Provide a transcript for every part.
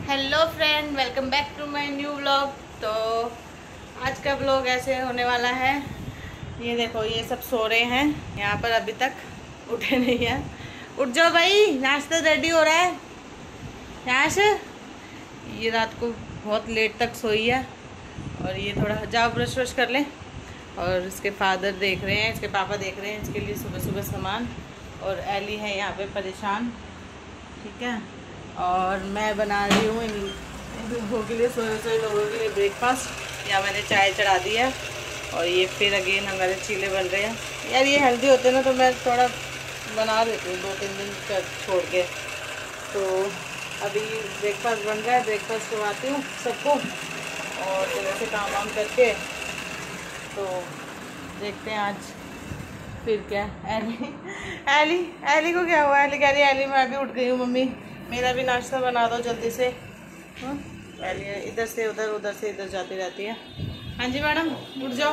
Hello friend, welcome back to my new vlog. तो आज का व्लॉग ऐसे होने वाला है। ये देखो, ये सब सो रहे हैं यहाँ पर, अभी तक उठे नहीं है। उठ जाओ भाई, नाश्ता रेडी हो रहा है यहाँ से। ये रात को बहुत लेट तक सोई है और ये थोड़ा जाओ ब्रश व्रश कर लें। और इसके फादर देख रहे हैं, इसके पापा देख रहे हैं इसके लिए सुबह सुबह सामान। और एली है यहाँ पे परेशान, ठीक है। और मैं बना रही हूँ इन लोगों के लिए, सोए लोगों के लिए ब्रेकफास्ट। यहाँ मैंने चाय चढ़ा दी है और ये फिर अगेन हमारे चीले बन रहे हैं। यार ये हेल्दी होते हैं ना, तो मैं थोड़ा बना देती हूँ 2-3 दिन छोड़ के। तो अभी ब्रेकफास्ट बन रहा है, ब्रेकफास्ट करवाती हूँ सबको और जगह से काम वाम करके। तो देखते हैं आज फिर क्या। एली को क्या हुआ? एली कह रही है, एली मैं अभी उठ गई हूँ मम्मी, मेरा भी नाश्ता बना दो जल्दी से। एली इधर से उधर, उधर से इधर जाती रहती है। हाँ जी मैडम, उठ जाओ।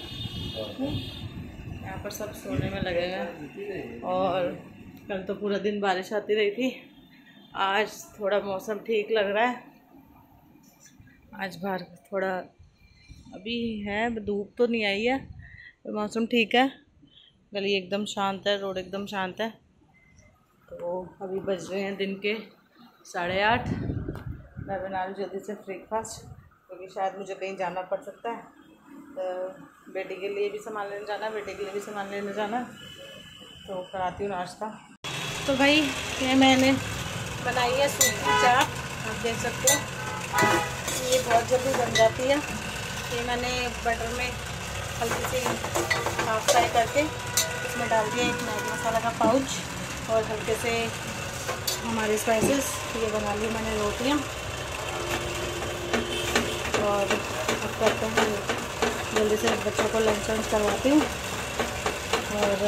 यहाँ पर सब सोने में लगे हैं। और कल तो पूरा दिन बारिश आती रही थी, आज थोड़ा मौसम ठीक लग रहा है। आज बाहर थोड़ा अभी है, धूप तो नहीं आई है, तो मौसम ठीक है। गली एकदम शांत है, रोड एकदम शांत है। तो अभी बज रहे हैं दिन के 8:30। मैं बना रही जल्दी से ब्रेकफास्ट, क्योंकि शायद मुझे कहीं जाना पड़ सकता है। तो बेटी के लिए भी सामान लेने जाना, बेटे के लिए भी सामान लेने जाना। तो कराती हूँ नाश्ता। तो भाई ये मैंने बनाई है सूखी चाट, आप देख सकते हो। ये बहुत जल्दी बन जाती है। ये मैंने बटर में हल्की सी हाफ फ्राई करके इसमें डाल दिया एक मैगी मसाला का पाउच और हल्के से हमारे स्पाइसेस। ये बना ली मैंने रोटियां। और अब करते हैं जल्दी से बच्चों को लंच वंच करवाती हूँ। और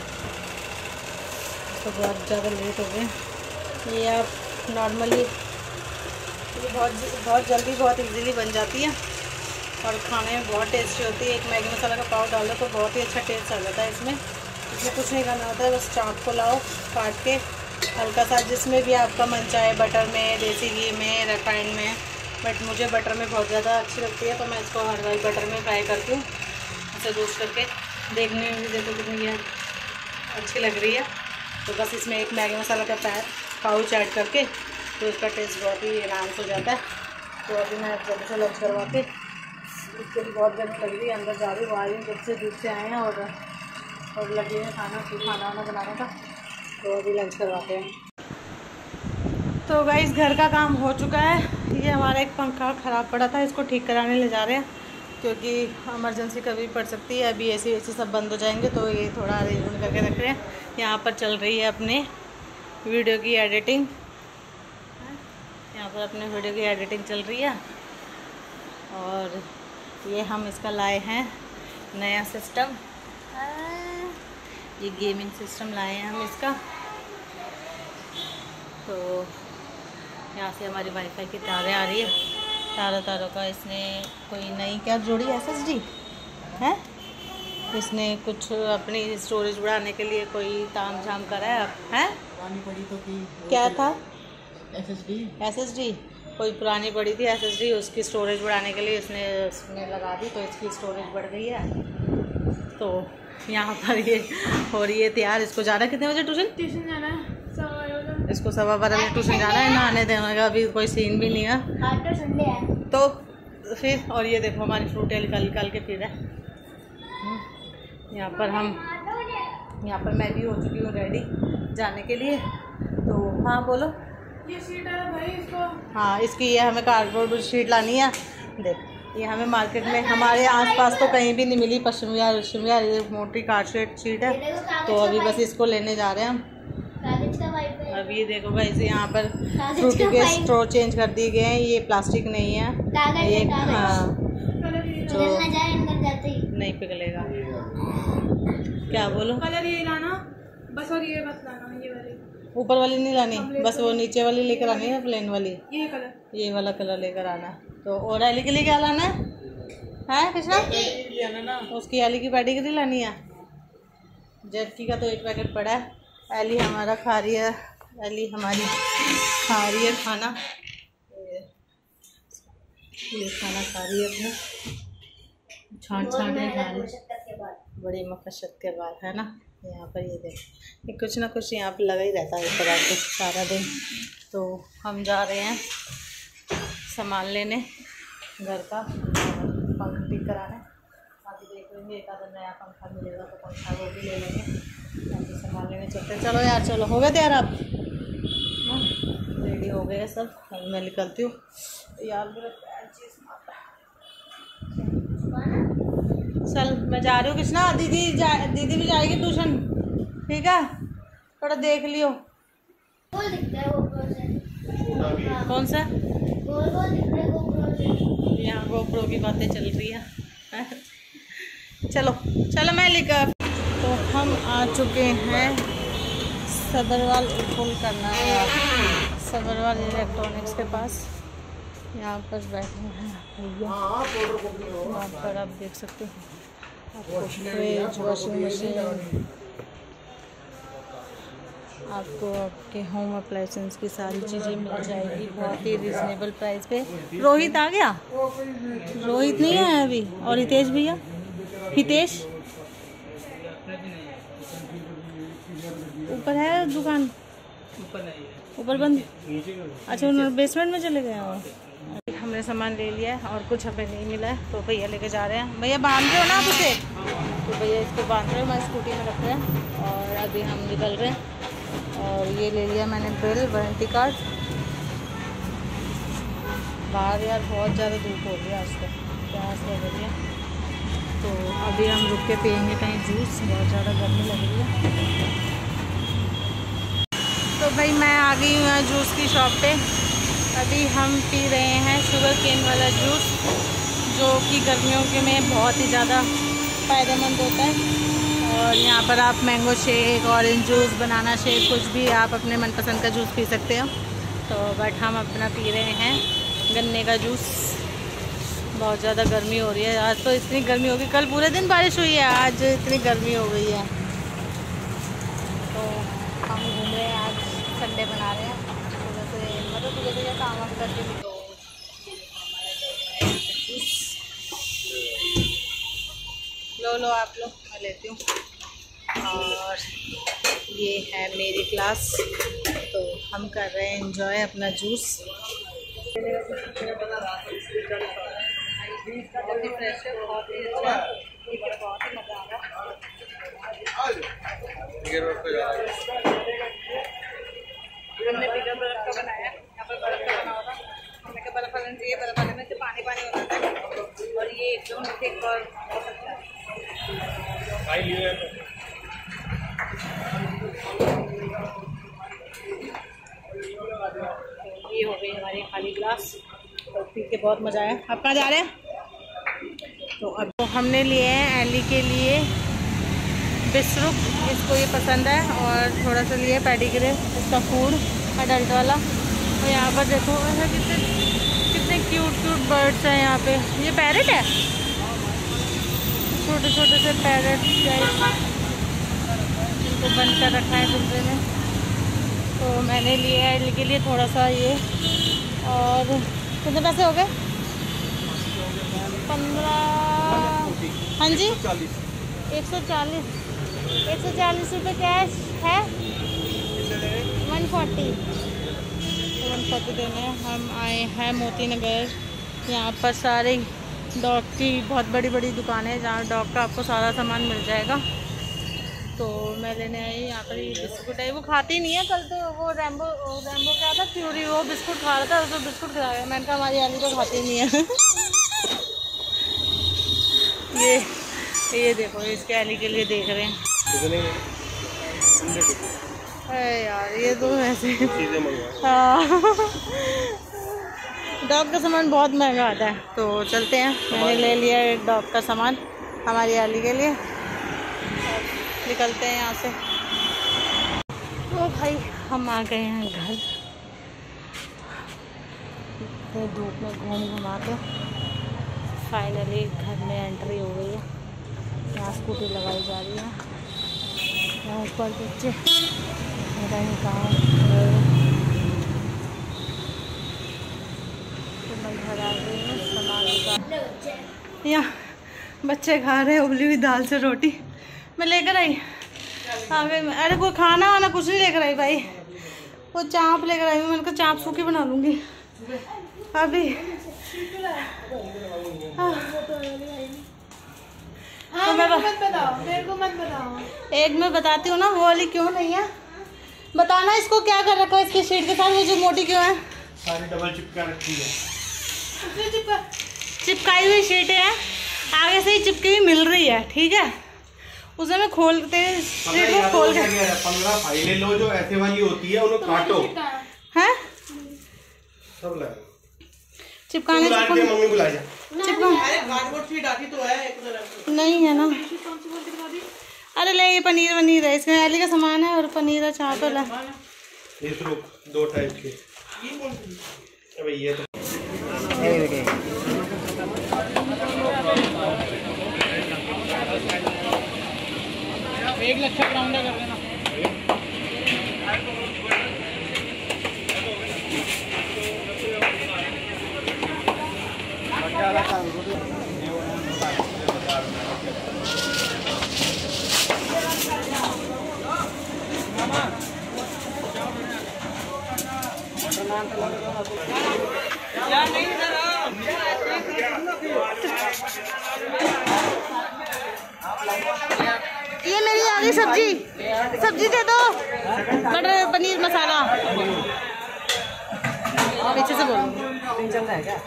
तो बहुत ज़्यादा लेट हो गए। ये आप नॉर्मली ये बहुत जल्दी बहुत इजीली बन जाती है और खाने में बहुत टेस्टी होती है। एक मैगी मसाला का पाव डालो तो बहुत ही अच्छा टेस्ट आ जाता है इसमें कुछ नहीं करना होता है। बस चाट को लाओ काट के, हल्का सा जिसमें भी आपका मन चाहे, बटर में, देसी घी में, रिफाइंड में। बट मुझे बटर में बहुत ज़्यादा अच्छी लगती है, तो मैं इसको हर बार बटर में फ्राई करती हूँ, ऐसे रोस्ट करके। देखने में भी देखो कितनी ये अच्छी लग रही है। तो बस इसमें एक मैगी मसाला का पाउच ऐड करके तो इसका टेस्ट बहुत ही एनहांस हो जाता है। तो अभी मैं जल्दी से लंच करवाती, इसके भी बहुत गर्मी लग रही है। अंदर जा रही हूँ, आ रही हूँ, जब से दूध से आए हैं और लगी है खाना वाना बनाने का। तो अभी लंच करवाते हैं। तो गाइस घर का काम हो चुका है। ये हमारा एक पंखा ख़राब पड़ा था, इसको ठीक कराने ले जा रहे हैं, क्योंकि इमरजेंसी कभी पड़ सकती है। अभी एसी सब बंद हो जाएंगे, तो ये थोड़ा अरेंजमेंट करके रख रहे हैं। यहाँ पर चल रही है अपने वीडियो की एडिटिंग, यहाँ पर अपने वीडियो की एडिटिंग चल रही है। और ये हम इसका लाए हैं नया सिस्टम, ये गेमिंग सिस्टम लाए हैं हम इसका। तो यहाँ से हमारी वाईफाई की तारें आ रही है, तारों का इसने कोई नई क्या जोड़ी SSD है। इसने कुछ अपनी स्टोरेज बढ़ाने के लिए कोई ताम झाम करा है। पुरानी पड़ी तो क्या था? SSD कोई पुरानी पड़ी थी SSD, उसकी स्टोरेज बढ़ाने के लिए इसने उसमें लगा दी, तो इसकी स्टोरेज बढ़ गई है। तो यहाँ पर ये हो रही है तैयार। इसको जाना कितने बजे ट्यूशन जाना है? इसको 12:15 बजे ट्यूशन जाना है। नहाने देने का अभी कोई सीन भी नहीं है, तो संडे है। तो फिर और ये देखो हमारी फ्रूट निकाल के फिर है। यहाँ पर मैं भी हो चुकी हूँ रेडी जाने के लिए। तो हाँ बोलो। ये शीट है भाई, इसको हाँ इसकी ये हमें कार्डबोर्ड शीट लानी है। देख, ये हमें मार्केट में हमारे आसपास तो कहीं भी नहीं मिली। पश्चिम विहार ये मोटी कार्ड शीट है, तो अभी बस इसको लेने जा रहे हैं हम। अभी ये देखो भाई, यहाँ पर फ्रूटी के स्ट्रॉ चेंज कर दिए गए हैं। ये प्लास्टिक नहीं है, ये हाँ तो नहीं पिघलेगा। क्या बोलो? कलर ये लाना बस, और ये बस लाना, ये वाली ऊपर वाली नहीं लानी, बस वो नीचे वाली लेकर आनी है, प्लेन वाली। ये वाला कलर लेकर आना। तो और एली के लिए क्या लाना है कृष्णा? उसकी एली की पेडिग्री लानी है। जर्की का तो एक पैकेट पड़ा है। एली हमारा खा रही है, एली हमारी खा रही है खाना। ये खाना खा रही है अपना, छाँट खा रही, बड़ी मकसद के बाद है ना। यहाँ पर ये देख कुछ ना कुछ यहाँ पर लगा ही रहता है इस तरह के सारा दिन। तो हम जा रहे हैं सामान लेने घर का, पंखा ठीक कराने। अभी देख लेंगे एक आधा नया पंखा मिलेगा तो पंखा वो भी ले लेंगे। अभी सामान लेने चलते हैं। चलो यार चलो, हो गए तैयार आप? रेडी हो गए सब, अब मैं निकलती हूँ यार। मेरा चल मैं जा रही हूँ कृष्णा, दीदी भी जाएगी ट्यूशन, ठीक है? थोड़ा देख लियो। कौन सा? यहाँ गोप्रो की बातें चल रही है। चलो चलो मैं लेकर। तो हम आ चुके हैं सदरवाल, फुल करना है सदरवाल इलेक्ट्रॉनिक्स के पास। यहाँ पर बैठे हैं भैया, यहाँ पर आप देख सकते हो आपको फ्रिज, वॉशिंग मशीन, आपको आपके होम अप्लायंसेस की सारी चीज़ें मिल जाएगी बहुत ही रिजनेबल प्राइस पे। रोहित आ गया? रोहित नहीं आया अभी। और हितेश भैया, हितेश ऊपर है दुकान, ऊपर बंद। अच्छा उन्होंने बेसमेंट में चले गए हो। हमने सामान ले लिया है और कुछ हमें नहीं मिला है तो भैया लेके जा रहे हैं। भैया बांध रहे हो ना आप उसे? तो भैया इसको बांध रहे हो, मैं स्कूटी में रख रहे हैं और अभी हम निकल रहे हैं। और ये ले लिया मैंने बिल, वारंटी कार्ड। बाहर यार बहुत ज़्यादा धूप हो रही है आज तक, प्यास लग रही है। तो अभी हम रुक के पियेंगे कहीं जूस, बहुत ज़्यादा गर्मी लग रही है। तो भाई मैं आ गई हूँ यहाँ जूस की शॉप पे। अभी हम पी रहे हैं शुगर केन वाला जूस, जो कि गर्मियों के में बहुत ही ज़्यादा फ़ायदेमंद होता है। और यहाँ पर आप mango shake, orange juice, banana shake, कुछ भी आप अपने मनपसंद का जूस पी सकते हो। तो बट हम अपना पी रहे हैं गन्ने का जूस। बहुत ज़्यादा गर्मी हो रही है आज, तो इतनी गर्मी होगी। कल पूरे दिन बारिश हुई है, आज इतनी गर्मी हो गई है। तो हम घूम रहे हैं, आज संडे बना रहे हैं, सुबह से मतलब सुबह से काम वाम करके भी। तो लो आप लो, मैं लेती हूँ। और ये है मेरी क्लास, तो हम कर रहे हैं एंजॉय अपना जूस। बहुत ही फ्रेश है, बहुत ही अच्छा, बहुत ही मज़ा आ रहा है। हमने बिना बर्फ़ का बनाया, यहाँ पर बर्फ़ का बना होगा। हमने कहा बर्फ़ वाला चाहिए, बर्फ़ वाले में से पानी पानी हो जाता है और ये एकदम थिक और ये हो गई हमारी खाली ग्लास। और पी के बहुत मज़ा आया। आप कहाँ जा रहे हैं? तो अब तो हमने लिए हैं एली के लिए बिस्कुट, इसको ये पसंद है। और थोड़ा सा लिए पेडिग्री, इसका फूड अडल्ट वाला। और यहाँ पर देखो ऐसा कितने क्यूट बर्ड्स हैं यहाँ पे। ये पैरेट है, छोटे छोटे से पैरेट, इनको बंद कर रखा है पिंजरे में। तो मैंने लिया है एली के लिए थोड़ा सा ये। और कितने पैसे हो गए? 15, हाँ जी 140 रुपये कैश है। 140 देने। हम आए हैं मोती नगर। यहाँ पर सारे डॉग की बहुत बड़ी बड़ी दुकानें हैं जहाँ डॉग का आपको सारा सामान मिल जाएगा। तो मैं लेने आई। यहाँ पर ये बिस्कुट है, वो खाती नहीं है। कल तो वो रैम्बो क्या था, फ्यूरी, वो बिस्कुट खा रहा था, उसको बिस्कुट खिला गया। मैंने कहा हमारी आली तो खाती नहीं है। ये देखो, इसके आली के लिए देख रहे हैं। है यार ये तो ऐसे। हाँ डॉग का सामान बहुत महंगा आता है। तो चलते हैं, मैंने ले लिया एक डॉग का सामान हमारी आली के लिए। निकलते हैं यहाँ से। तो भाई हम आ गए हैं घर। इतनी धूप में घुमा के फाइनली घर में एंट्री हो गई है। यहाँ स्कूटी लगाई जा रही है। यहाँ ऊपर बच्चे मेरा काम। तो मैं घर आ गई हूँ। यहाँ बच्चे खा रहे हैं उबली हुई दाल से रोटी। मैं लेकर आई आगे। अरे कोई खाना वाना कुछ नहीं लेकर आई भाई, वो चाँप लेकर आई हूँ। मैंने कहा चाँप सूखी बना लूँगी अभी। तो मैं मत बताओ, मेरे को मत बताओ। एक मैं बताती हूँ ना, वो वाली क्यों नहीं है बताना। इसको क्या कर रखा है इसकी शीट के साथ, वो जो मोटी क्यों है? सारी डबल चिपका रखी है। चिपकाई हुई शीट है, आगे से ही चिपकी हुई मिल रही है, ठीक है। उसे मैं खोलते शीट को खोल के 15 फाइलें लो जो ऐसे वाली होती है, उन्हें काटो है सब लगा चिपकाने से। मम्मी बुला जा। नहीं है ना। अरे ले, ये पनीर वनीर है, इसमें एली का सामान है और पनीर है, चाप है। ये तो 2 टाइप के। अबे ये तो एक लच्छा परांठा कर देना। ये मेरी आ गई सब्जी, सब्जी दे दो, मटर पनीर मसाला। पीछे से बोलो। चल रहा है क्या?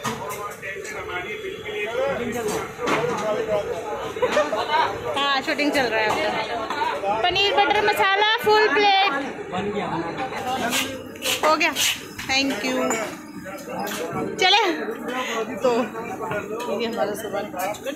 हाँ शूटिंग चल रहा है अब। Paneer butter masala full plate हो गया, थैंक यू। चले तो ये हमारा सुबह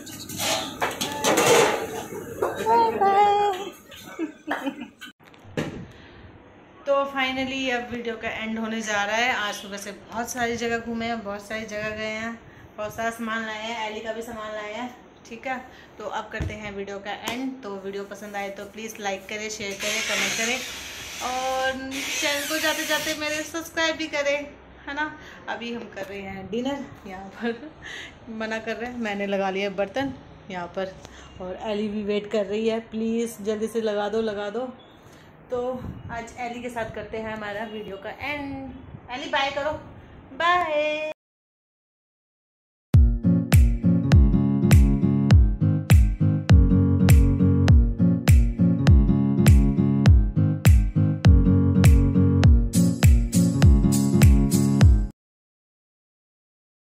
तो फाइनली अब वीडियो का एंड होने जा रहा है। आज सुबह से बहुत सारी जगह घूमे हैं, बहुत सारी जगह गए हैं, बहुत सारा सामान लाए हैं, एली का भी सामान लाए हैं, ठीक है। तो अब करते हैं वीडियो का एंड। तो वीडियो पसंद आए तो प्लीज़ लाइक करें, शेयर करें, कमेंट करें और चैनल को जाते जाते मेरे सब्सक्राइब भी करें, है ना। अभी हम कर रहे हैं डिनर, यहाँ पर मना कर रहे हैं, मैंने लगा लिया बर्तन यहाँ पर और एली भी वेट कर रही है, प्लीज़ जल्दी से लगा दो लगा दो। तो आज एली के साथ करते हैं हमारा वीडियो का एंड। एली बाय करो, बाय।